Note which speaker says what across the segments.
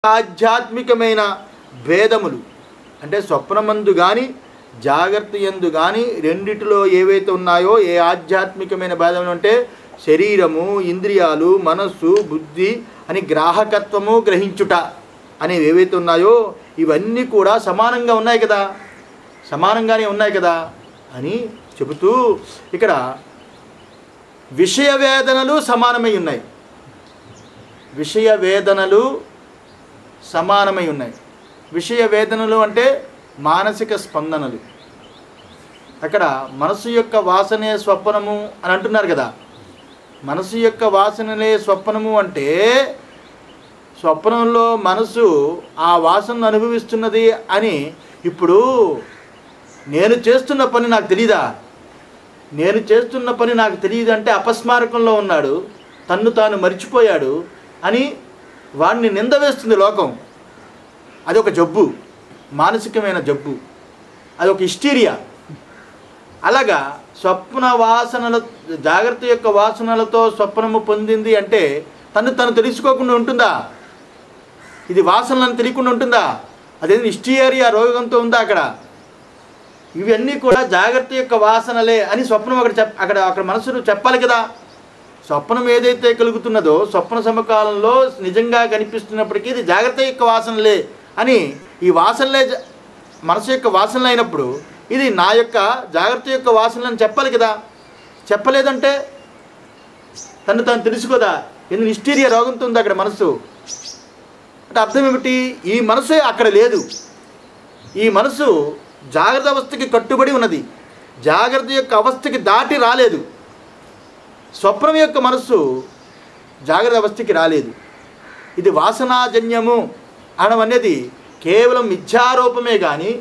Speaker 1: ఆధ్యాత్మికమైన భేదములు అంటే స్వప్నమందు కానీ జాగ్రత్త యందు కానీ రెండిటిలో ఏవైతే ఉన్నాయో ఏ ఆధ్యాత్మికమైన భేదములు అంటే శరీరము ఇంద్రియాలు మనస్సు బుద్ధి అని గ్రాహకత్వము గ్రహించుట అనేవి ఏవైతే ఉన్నాయో ఇవన్నీ కూడా సమానంగా ఉన్నాయి కదా, సమానంగానే ఉన్నాయి కదా అని చెబుతూ ఇక్కడ విషయ వేదనలు సమానమై ఉన్నాయి, విషయ వేదనలు సమానమై ఉన్నాయి. విషయ వేదనలు అంటే మానసిక స్పందనలు. అక్కడ మనసు యొక్క వాసనే స్వప్నము అని అంటున్నారు కదా. మనసు యొక్క వాసనలే స్వప్నము అంటే స్వప్నంలో మనసు ఆ వాసనను అనుభవిస్తున్నది అని. ఇప్పుడు నేను చేస్తున్న పని నాకు తెలీదా, నేను చేస్తున్న పని నాకు తెలియదు అంటే అపస్మారకంలో ఉన్నాడు, తన్ను తాను మర్చిపోయాడు అని వాడిని నింద వేస్తుంది లోకం. అదొక జబ్బు, మానసికమైన జబ్బు, అదొక హిస్టీరియా. అలాగా స్వప్న వాసనల జాగ్రత్త యొక్క వాసనలతో స్వప్నము పొందింది అంటే తను తెలుసుకోకుండా ఉంటుందా? ఇది వాసనలను తెలియకుండా ఉంటుందా? అదేంటి హిస్టీరియా రోగంతో ఉందా అక్కడ? ఇవన్నీ కూడా జాగ్రత్త యొక్క వాసనలే అని స్వప్నం అక్కడ మనసును చెప్పాలి కదా. స్వప్నం ఏదైతే కలుగుతున్నదో స్వప్న సమకాలంలో నిజంగా కనిపిస్తున్నప్పటికీ ఇది జాగ్రత్త యొక్క వాసనలే అని, ఈ వాసనలే మనసు యొక్క వాసనలు అయినప్పుడు ఇది నా యొక్క జాగ్రత్త యొక్క వాసనలని చెప్పాలి కదా. చెప్పలేదంటే తను తెలుసుకోదా? ఎందుకు హిస్టీరియా రోగంతో ఉంది అక్కడ మనసు అంటే అర్థం ఏమిటి? ఈ మనసే అక్కడ లేదు. ఈ మనసు జాగ్రత్త అవస్థకి కట్టుబడి ఉన్నది, జాగ్రత్త యొక్క అవస్థకి దాటి రాలేదు. స్వప్నం యొక్క మనస్సు జాగ్రత్త అవస్థకి రాలేదు. ఇది వాసనాజన్యము అనడం అనేది కేవలం మిథ్యారూపమే కానీ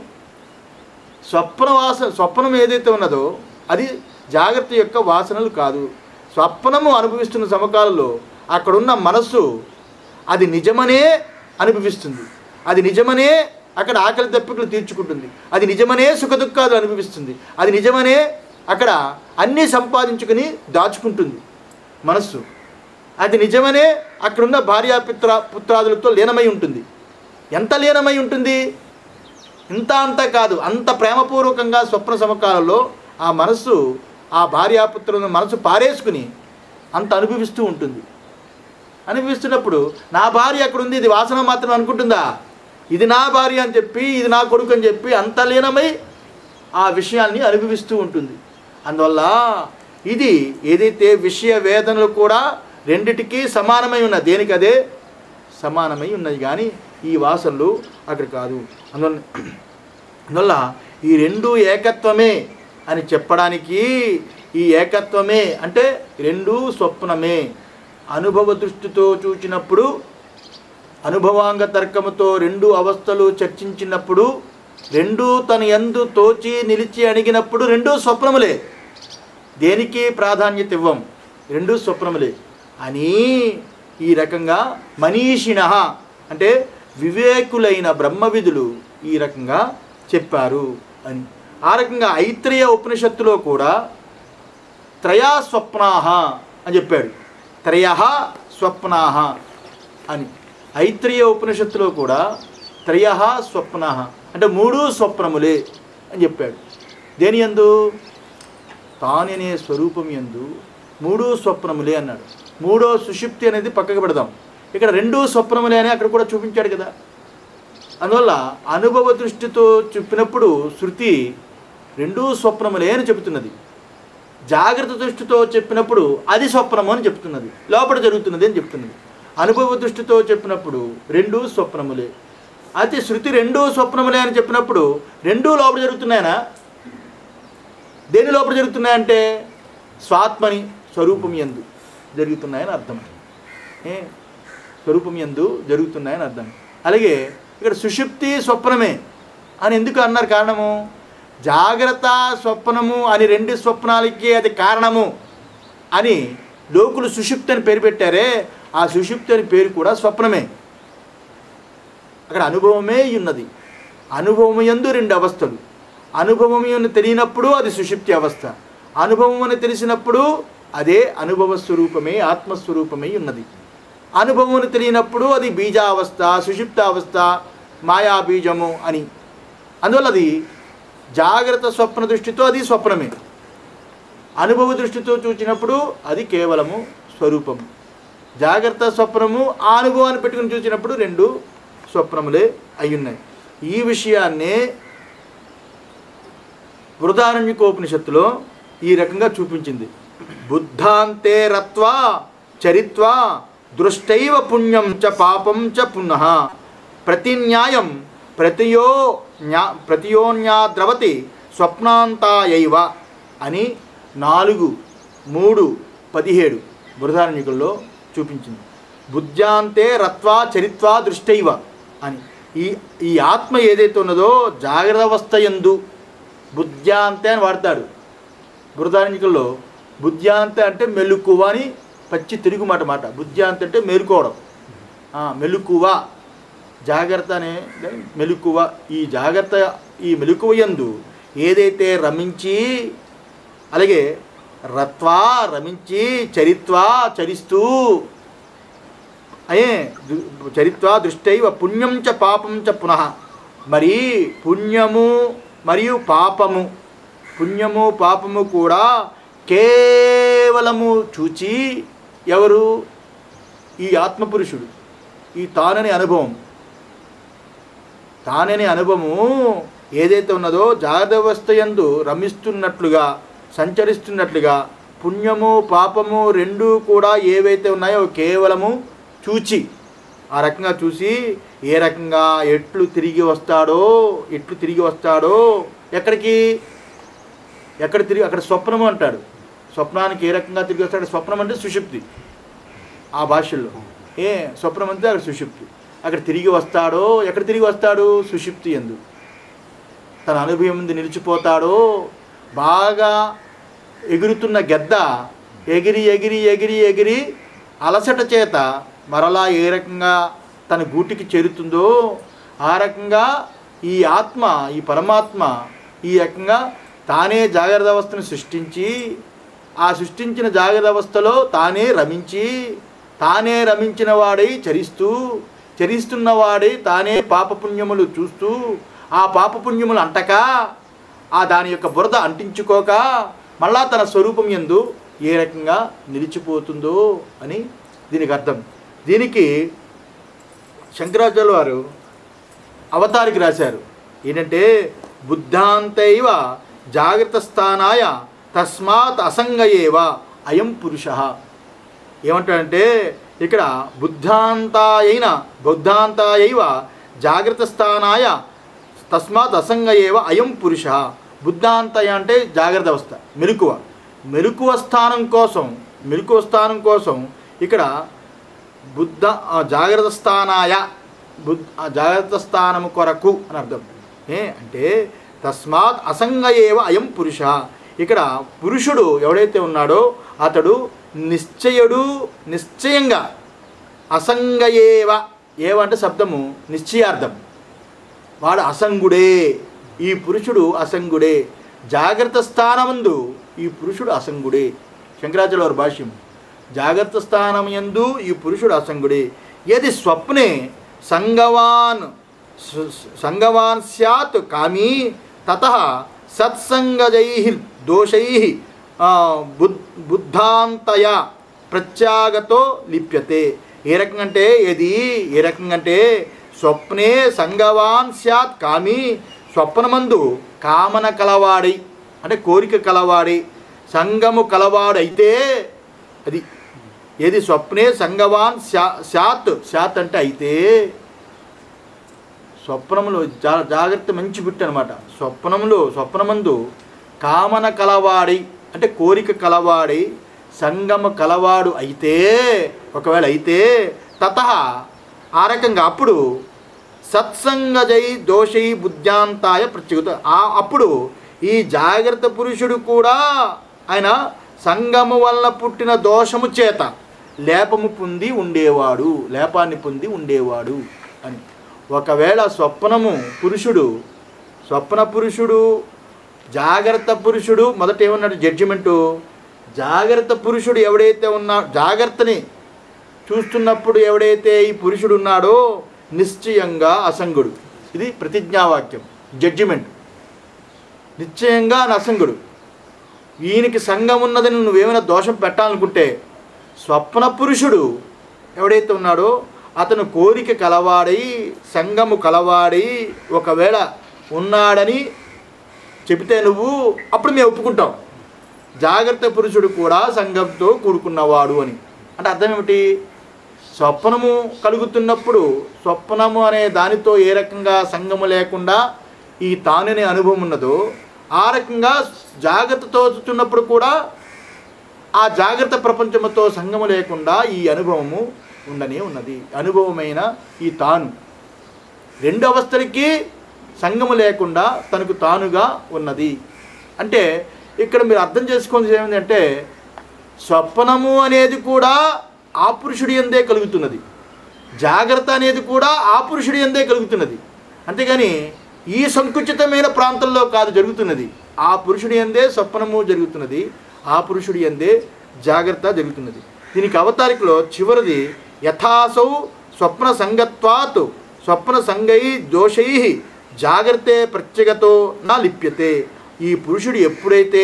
Speaker 1: స్వప్నం ఏదైతే ఉన్నదో అది జాగ్రత్త యొక్క వాసనలు కాదు. స్వప్నము అనుభవిస్తున్న సమకాలంలో అక్కడున్న మనస్సు అది నిజమనే అనుభవిస్తుంది, అది నిజమనే అక్కడ ఆకలి దప్పికలు తీర్చుకుంటుంది, అది నిజమనే సుఖదుఖాలు అనుభవిస్తుంది, అది నిజమనే అక్కడ అన్నీ సంపాదించుకుని దాచుకుంటుంది మనస్సు, అది నిజమనే అక్కడున్న పుత్రాదులతో లీనమై ఉంటుంది. ఎంత లీనమై ఉంటుంది? ఇంత అంత కాదు, అంత ప్రేమపూర్వకంగా స్వప్న సమకాలంలో ఆ మనస్సు ఆ భార్యాపుత్రులను మనసు పారేసుకుని అంత అనుభవిస్తూ ఉంటుంది. అనుభవిస్తున్నప్పుడు నా భార్య అక్కడ ఉంది, ఇది వాసన మాత్రం అనుకుంటుందా? ఇది నా భార్య అని చెప్పి, ఇది నా కొడుకు అని చెప్పి అంత లీనమై ఆ విషయాన్ని అనుభవిస్తూ ఉంటుంది. అందువల్ల ఇది ఏదైతే విషయ వేదనలు కూడా రెండిటికీ సమానమై ఉన్నది, దేనికి అదే సమానమై ఉన్నది కానీ ఈ వాసనలు అక్కడ కాదు. అందువల్ల ఈ రెండు ఏకత్వమే అని చెప్పడానికి, ఈ ఏకత్వమే అంటే రెండు స్వప్నమే. అనుభవ దృష్టితో చూచినప్పుడు, అనుభవాంగ తర్కముతో రెండు అవస్థలు చర్చించినప్పుడు, రెండు తన యందు తోచి నిలిచి అడిగినప్పుడు రెండు స్వప్నములే, దేనికి ప్రాధాన్యత ఇవ్వం, రెండు స్వప్నములే అని ఈ రకంగా మనీషిణ అంటే వివేకులైన బ్రహ్మవిధులు ఈ రకంగా చెప్పారు అని. ఆ రకంగా ఐత్రేయ ఉపనిషత్తులో కూడా త్రయా స్వప్నాహ అని చెప్పాడు, త్రయః స్వప్నాహ అని. ఐత్రేయ ఉపనిషత్తులో కూడా త్రయః స్వప్నాహ అంటే మూడు స్వప్నములే అని చెప్పాడు. దేని యందు? తాననే స్వరూపం యందు మూడు స్వప్నములే అన్నాడు. మూడో సుషుప్తి అనేది పక్కకు పెడదాం, ఇక్కడ రెండు స్వప్నములే అని అక్కడ కూడా చూపించాడు కదా. అందువల్ల అనుభవ దృష్టితో చెప్పినప్పుడు శృతి రెండు స్వప్నములే అని చెబుతున్నది, జాగ్రత్త దృష్టితో చెప్పినప్పుడు అది స్వప్నము అని చెప్తున్నది, లోపల జరుగుతున్నది అని చెప్తున్నది. అనుభవ దృష్టితో చెప్పినప్పుడు రెండు స్వప్నములే. అయితే శృతి రెండు స్వప్నములే అని చెప్పినప్పుడు రెండూ లోపల జరుగుతున్నాయనా? దేని లోపల జరుగుతున్నాయంటే స్వాత్మని స్వరూపం యందు జరుగుతున్నాయని అర్థం, స్వరూపం యందు జరుగుతున్నాయని అర్థం. అలాగే ఇక్కడ సుషుప్తి స్వప్నమే అని ఎందుకు అన్నారు? కారణము జాగ్రత్త స్వప్నము అని రెండు స్వప్నాలకి అది కారణము అని లోకులు సుషుప్తి అని పేరు పెట్టారే, ఆ సుషుప్తి అని పేరు కూడా స్వప్నమే. అక్కడ అనుభవమే ఉన్నది, అనుభవం యందు రెండు అవస్థలు. అనుభవం తెలియనప్పుడు అది సుషుప్తి అవస్థ, అనుభవం అని తెలిసినప్పుడు అదే అనుభవ స్వరూపమే ఆత్మస్వరూపమై ఉన్నది. అనుభవం తెలియనప్పుడు అది బీజావస్థ, సుషుప్తావస్థ, మాయాబీజము అని. అందువల్ల అది జాగ్రత్త స్వప్న దృష్టితో అది స్వప్నమే, అనుభవ దృష్టితో చూసినప్పుడు అది కేవలము స్వరూపము. జాగ్రత్త స్వప్నము ఆ అనుభవాన్ని పెట్టుకుని చూసినప్పుడు రెండు స్వప్నములే అయ్యున్నాయి. ఈ విషయాన్నే బృహదారణ్యకోపనిషత్తులో ఈ రకంగా చూపించింది. బుద్ధాంతే రత్వా చరిత్వా దృష్టైవ పుణ్యం చ పాపం చ పునః ప్రతిన్యాయం ప్రతియోన్యాద్రవతి స్వప్నాంతాయైవ అని 4:3-17 బృహదారణ్యకుల్లో చూపించింది. బుద్ధ్యాంతే రత్వా చరిత్వా దృష్టైవ అని ఈ ఆత్మ ఏదైతే ఉన్నదో జాగ్రత్త అవస్థ యందు బుద్ధ్యాంతే అని వాడతాడు బృహదారణ్యకుల్లో. బుద్ధ్యాంతే అంటే మెలుకువ అని పచ్చి తిరుగు మాట. బుద్ధ్యాంతే అంటే మేలుకోవడం, మెలుకువ, జాగ్రత్త అనే మెలుకువ. ఈ మెలుకువ యందు ఏదైతే రమించి, అలాగే రత్వా రమించి, చరిత్వా చరిస్తూ, చరిత్వా దృష్టైవ పుణ్యం చ పాపం చ పునః. మరి పుణ్యము మరియు పాపము, పుణ్యము పాపము కూడా కేవలము చూచి ఎవరు? ఈ ఆత్మపురుషుడు. ఈ తానని అనుభవము ఏదైతే ఉన్నదో జాగ్రత్త అవస్థ యందు రమిస్తున్నట్లుగా, సంచరిస్తున్నట్లుగా పుణ్యము పాపము రెండూ కూడా ఏవైతే ఉన్నాయో కేవలము చూచి, ఆ రకంగా చూసి ఏ రకంగా ఎట్లు తిరిగి వస్తాడో ఎక్కడికి అక్కడ స్వప్నము అంటాడు. స్వప్నానికి ఏ రకంగా తిరిగి వస్తాడు? స్వప్నం అంటే సుషుప్తి ఆ భాషల్లో. స్వప్నం అంటే అక్కడ సుషుప్తి. అక్కడ తిరిగి వస్తాడో, ఎక్కడ తిరిగి వస్తాడు? సుషుప్తి యందు తన అనుభవం ముందు నిలిచిపోతాడో. బాగా ఎగురుతున్న గెద్ద ఎగిరి ఎగిరి ఎగిరి ఎగిరి అలసట చేత మరలా ఏ రకంగా తన గూటికి చేరుతుందో ఆ రకంగా ఈ ఆత్మ, ఈ పరమాత్మ ఈ రకంగా తానే జాగ్రత్త అవస్థను సృష్టించి, ఆ సృష్టించిన జాగ్రత్త అవస్థలో తానే రమించిన వాడై చరిస్తున్నవాడై తానే పాపపుణ్యములు చూస్తూ, ఆ పాపపుణ్యములు అంటక, ఆ దాని యొక్క బురద అంటించుకోక మళ్ళా తన స్వరూపం యందు ఏ రకంగా నిలిచిపోతుందో అని దీనికి అర్థం. దీనికి శంకరాచార్యుల వారు అవతారికి రాశారు. ఏంటంటే బుద్ధాంతైవ జాగ్రత్త స్థానాయ తస్మాత్ అసంగయేవ అయం పురుష. ఏమంటాడంటే ఇక్కడ బుద్ధాంతాయైవ జాగ్రత్త స్థానాయ తస్మాత్ అసంగయేవ అయం పురుష. బుద్ధాంతయ అంటే జాగ్రత్త అవస్థ, మెలకువ స్థానం కోసం ఇక్కడ జాగ్రత్త స్థానాయ, జాగ్రత్త స్థానము కొరకు అని అర్థం. అంటే తస్మాత్ అసంగయేవ అయం పురుష. ఇక్కడ పురుషుడు ఎవడైతే ఉన్నాడో అతడు నిశ్చయంగా అసంగయేవ, ఏవంటే శబ్దము నిశ్చయార్థం, వాడు అసంగుడే. ఈ పురుషుడు అసంగుడే. జాగ్రత్త స్థానమందు ఈ పురుషుడు అసంగుడే. శంకరాచార్యుల వారి భాష్యం. జాగ్రత్త స్థానమందు ఈ పురుషుడు అసంగుడే. యది స్వప్నే సంగవాన్ స్యాత్ కామీ తతః సత్సంగజైః దోషైః బుద్ధాంతయ ప్రత్యాగతో లిప్యతే. ఏ రకంగా స్వప్నే సంగవాన్ స్యాత్ కామీ, స్వప్నమందు కామన కలవాడై అంటే కోరిక కలవాడై, సంగము కలవాడైతే అది ఏది? స్వప్నే సంగవాన్ స్యాత్ అంటే అయితే. స్వప్నములో జాగ్రత్త మంచి బిట్టు అనమాట. స్వప్నమందు కామన కలవాడి అంటే కోరిక కలవాడి, సంగమ కలవాడు అయితే, ఒకవేళ అయితే తతః ఆ రకంగా అప్పుడు సత్సంగజై దోషై బుద్ధ్యాంతాయ ప్రత్యుత. అప్పుడు ఈ జాగ్రత్త పురుషుడు కూడా ఆయన సంగము వల్ల పుట్టిన దోషము చేత లేపాన్ని పొంది ఉండేవాడు అని. ఒకవేళ స్వప్న పురుషుడు జాగ్రత్త పురుషుడు మొదట ఏమన్నాడు జడ్జిమెంటు? జాగ్రత్త పురుషుడు ఎవడైతే ఉన్నా జాగ్రత్తని చూస్తున్నప్పుడు ఎవడైతే ఈ పురుషుడు ఉన్నాడో నిశ్చయంగా అసంగుడు. ఇది ప్రతిజ్ఞావాక్యం, జడ్జిమెంట్. నిశ్చయంగా అసంగుడు. ఈయనకి సంఘం ఉన్నదని నువ్వేమైనా దోషం పెట్టాలనుకుంటే స్వప్న పురుషుడు ఎవడైతే ఉన్నాడో అతను కోరిక కలవాడై సంఘము కలవాడై ఒకవేళ ఉన్నాడని చెబితే నువ్వు అప్పుడు మేము ఒప్పుకుంటాం. జాగ్రత్త పురుషుడు కూడా సంఘంతో కూడుకున్నవాడు అని. అంటే అర్థం ఏమిటి? స్వప్నము కలుగుతున్నప్పుడు స్వప్నము అనే దానితో ఏ రకంగా సంఘము లేకుండా ఈ తానునే అనుభవం ఉన్నదో ఆ రకంగా జాగ్రత్తతో చూస్తున్నప్పుడు కూడా ఆ జాగ్రత్త ప్రపంచముతో సంఘము లేకుండా ఈ అనుభవము ఉండనే ఉన్నది. అనుభవమైన ఈ తాను రెండు అవస్థలకి సంఘము లేకుండా తనకు తానుగా ఉన్నది. అంటే ఇక్కడ మీరు అర్థం చేసుకోవాల్సింది ఏమిటంటే స్వప్నము అనేది కూడా ఆ పురుషుడి యందే కలుగుతున్నది, జాగ్రత్త అనేది కూడా ఆ పురుషుడి యందే కలుగుతున్నది. అంతేగాని ఈ సంకుచితమైన ప్రాంతంలో కాదు జరుగుతున్నది. ఆ పురుషుడి యందే స్వప్నము జరుగుతున్నది, ఆ పురుషుడి యందే జాగ్రత్త జరుగుతున్నది. దీనికి అవతారికలో చివరిది యథాసౌ స్వప్న సంగత్వాత్ స్వప్న సంగై దోషై జాగ్రత్తే ప్రత్యేకతో నా లిప్యతే. ఈ పురుషుడు ఎప్పుడైతే,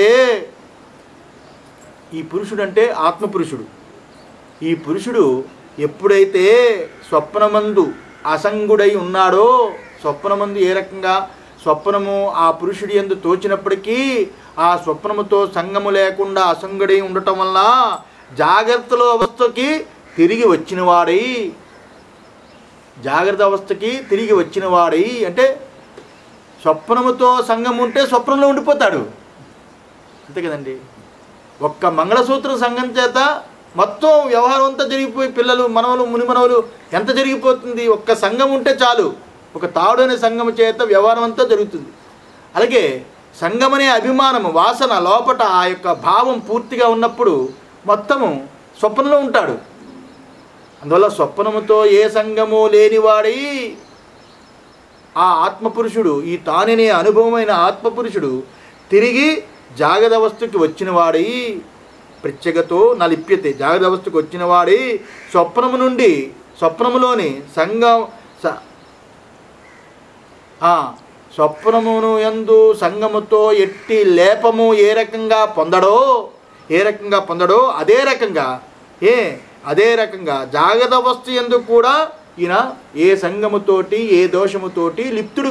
Speaker 1: ఈ పురుషుడు అంటే ఆత్మపురుషుడు, ఈ పురుషుడు ఎప్పుడైతే స్వప్నమందు అసంగుడై ఉన్నాడో, స్వప్నమందు ఏ రకంగా స్వప్నము ఆ పురుషుడి యందు తోచినప్పటికీ ఆ స్వప్నముతో సంగము లేకుండా అసంగుడై ఉండటం వల్ల జాగ్రత్తలో అవస్థకి తిరిగి వచ్చినవాడై, జాగ్రత్త అవస్థకి తిరిగి వచ్చినవాడై అంటే స్వప్నముతో సంఘం ఉంటే స్వప్నంలో ఉండిపోతాడు, అంతే కదండి. ఒక్క మంగళసూత్రం సంఘం చేత మొత్తం వ్యవహారం అంతా జరిగిపోయి పిల్లలు మనవలు మునిమనవలు ఎంత జరిగిపోతుంది. ఒక్క సంఘం ఉంటే చాలు, ఒక తాడు అనే సంఘం చేత వ్యవహారం అంతా జరుగుతుంది. అలాగే సంఘం అనే అభిమానము వాసన లోపట ఆ యొక్క భావం పూర్తిగా ఉన్నప్పుడు మొత్తము స్వప్నంలో ఉంటాడు. అందువల్ల స్వప్నముతో ఏ సంఘము లేనివాడై ఆ ఆత్మపురుషుడు, ఈ తాననే అనుభవమైన ఆత్మపురుషుడు తిరిగి జాగ్రత్త అవస్థకి వచ్చినవాడై ప్రత్యేకతో నలిప్యతే, జాగ్రత్త అవస్థకు వచ్చినవాడై స్వప్నము నుండి స్వప్నములోని సంఘం స్వప్నమును యందు సంఘముతో ఎట్టి లేపము ఏ రకంగా పొందడో అదే రకంగా జాగ్రత్త అవస్థ యందు కూడా ఈయన ఏ సంఘముతోటి ఏ దోషముతోటి లిప్తుడు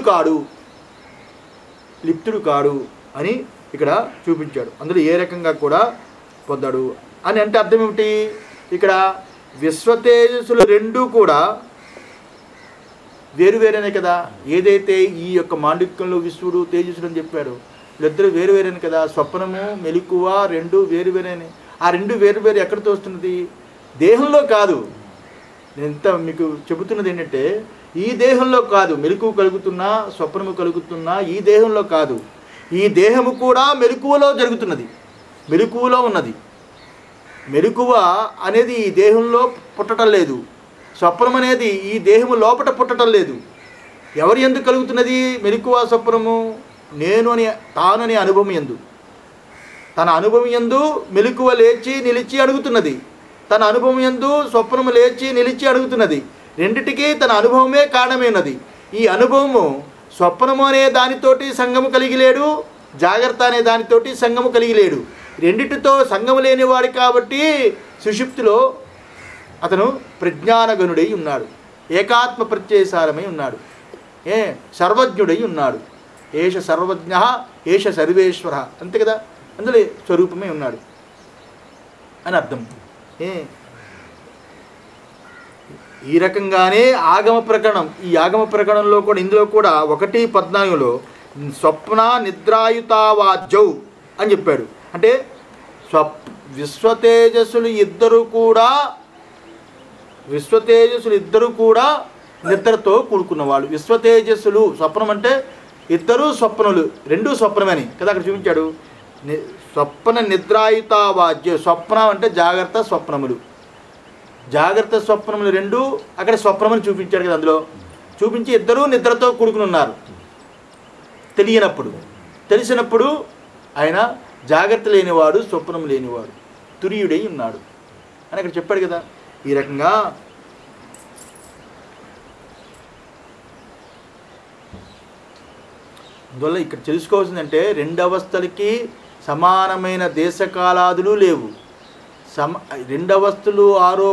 Speaker 1: కాడు అని ఇక్కడ చూపించాడు. అందులో ఏ రకంగా కూడా పొందాడు అని అంటే అర్థం ఏమిటి? ఇక్కడ విశ్వతేజస్సులు రెండూ కూడా వేరువేరేనే కదా. ఏదైతే ఈ యొక్క మాండిక్యంలో విశ్వడు తేజస్సుడు అని చెప్పాడు, వీళ్ళిద్దరూ వేరువేరేనే కదా. స్వప్నము మెలకువ రెండు వేరువేరేనే. ఆ రెండు వేరువేరు ఎక్కడితో వస్తున్నది? దేహంలో కాదు. నేను ఇంత మీకు చెబుతున్నది ఏంటంటే ఈ దేహంలో కాదు మెలకువ కలుగుతున్నా స్వప్నము కలుగుతున్నా ఈ దేహంలో కాదు. ఈ దేహము కూడా మెలకువలో జరుగుతున్నది, మెలకువలో ఉన్నది. మెలకువ అనేది ఈ దేహంలో పుట్టడం లేదు, స్వప్నం అనేది ఈ దేహము లోపట పుట్టడం లేదు. ఎవరి యందు కలుగుతున్నది మెలకువ స్వప్నము? నేను అని తాను అనే అనుభవం యందు, తన అనుభవం యందు మెలకువ లేచి నిలిచి అడుగుతున్నది, తన అనుభవం యందు స్వప్నము లేచి నిలిచి అడుగుతున్నది. రెండిటికీ తన అనుభవమే కారణమైనది. ఈ అనుభవము స్వప్నము అనే దానితోటి సంగము కలిగి లేడు, జాగ్రత్త అనే దానితోటి సంగము కలిగి లేడు. రెండిటితో సంగము లేనివాడు కాబట్టి సుషుప్తిలో అతను ప్రజ్ఞానగణుడై ఉన్నాడు, ఏకాత్మ ప్రత్యయసారమై ఉన్నాడు, సర్వజ్ఞుడై ఉన్నాడు. ఏష సర్వజ్ఞ ఏష సర్వేశ్వర, అంతే కదా. అందులో స్వరూపమే ఉన్నాడు అని అర్థం. ఈ రకంగానే ఆగమ ప్రకరణం, ఈ ఆగమ ప్రకరణంలో కూడా ఇందులో కూడా 1:14 స్వప్న నిద్రాయుతావాజ్యౌ అని చెప్పాడు. అంటే విశ్వతేజస్సులు ఇద్దరు కూడా నిద్రతో కూడుకున్నవాళ్ళు. విశ్వతేజస్సులు స్వప్నం అంటే ఇద్దరు స్వప్నులు, రెండు స్వప్నమని కదా అక్కడ చూపించాడు. స్వప్న నిద్రాయుతావాజ్య, స్వప్నం అంటే జాగ్రత్త స్వప్నములు, జాగ్రత్త స్వప్నములు రెండు అక్కడ స్వప్నమని చూపించాడు కదా. అందులో చూపించి ఇద్దరూ నిద్రతో కూడుకుని ఉన్నారు. తెలిసినప్పుడు ఆయన జాగ్రత్త లేనివాడు స్వప్నం లేనివాడు తురియుడై ఉన్నాడు అని అక్కడ చెప్పాడు కదా. ఈ రకంగా అందువల్ల ఇక్కడ తెలుసుకోవాల్సిందంటే రెండు అవస్థలకి సమానమైన దేశకాలాదులు లేవు. రెండు అవస్థలు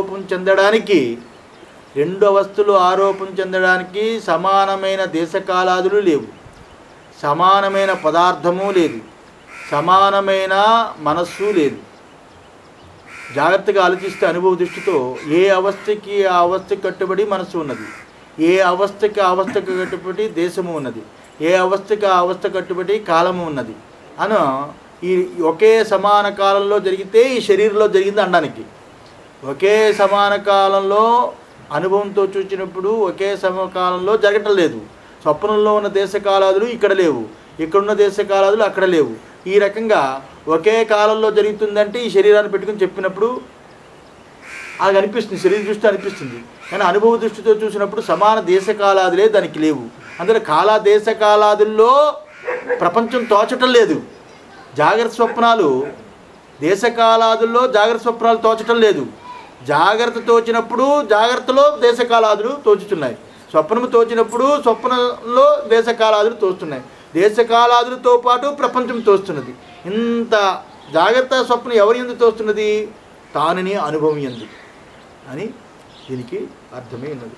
Speaker 1: ఆరోపణ చెందడానికి సమానమైన దేశకాలాదులు లేవు, సమానమైన పదార్థము లేదు, సమానమైన మనస్సు లేదు. జాగ్రత్తగా ఆలోచిస్తే అనుభవ దృష్టితో ఏ అవస్థకి ఆ అవస్థకి కట్టుబడి మనస్సు ఉన్నది, ఏ అవస్థకి ఆ అవస్థకి కట్టుబడి దేశము ఉన్నది, ఏ అవస్థకి ఆ అవస్థ కట్టుబడి కాలము ఉన్నది అను ఈ ఒకే సమాన కాలంలో జరిగితే ఈ శరీరంలో జరిగింది అనడానికి. ఒకే సమాన కాలంలో అనుభవంతో చూసినప్పుడు ఒకే సమకాలంలో జరగటం లేదు. స్వప్నంలో ఉన్న దేశకాలాదులు ఇక్కడ లేవు, ఇక్కడున్న దేశకాలాదులు అక్కడ లేవు. ఈ రకంగా ఒకే కాలంలో జరుగుతుందంటే ఈ శరీరాన్ని పెట్టుకుని చెప్పినప్పుడు అది అనిపిస్తుంది, శరీర దృష్టి అనిపిస్తుంది. కానీ అనుభవ దృష్టితో చూసినప్పుడు సమాన దేశకాలాదులే దానికి లేవు. అందులో దేశకాలాదుల్లో ప్రపంచం తోచటం లేదు. జాగ్రత్త స్వప్నాలు దేశకాలాదుల్లో జాగ్రత్త స్వప్నాలు తోచటం లేదు. జాగ్రత్త తోచినప్పుడు జాగ్రత్తలో దేశకాలాదులు తోచుతున్నాయి, స్వప్నము తోచినప్పుడు స్వప్నంలో దేశకాలాదులు తోస్తున్నాయి, దేశకాలాదులతో పాటు ప్రపంచం తోస్తున్నది. ఇంత జాగ్రత్త స్వప్నం ఎవరి యందు తోస్తున్నది? తానిని అనుభవం యందు అని దీనికి అర్థమే ఉన్నది.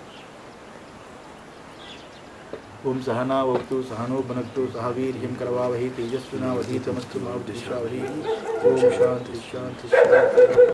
Speaker 1: ఓం సహనా వక్తు సహనో భునక్తు సహ వీర్యం కరవావహి తేజస్వినావధీతమస్తు మా విద్విషావహి. ఓం శాంతి శాంతి శాంతి.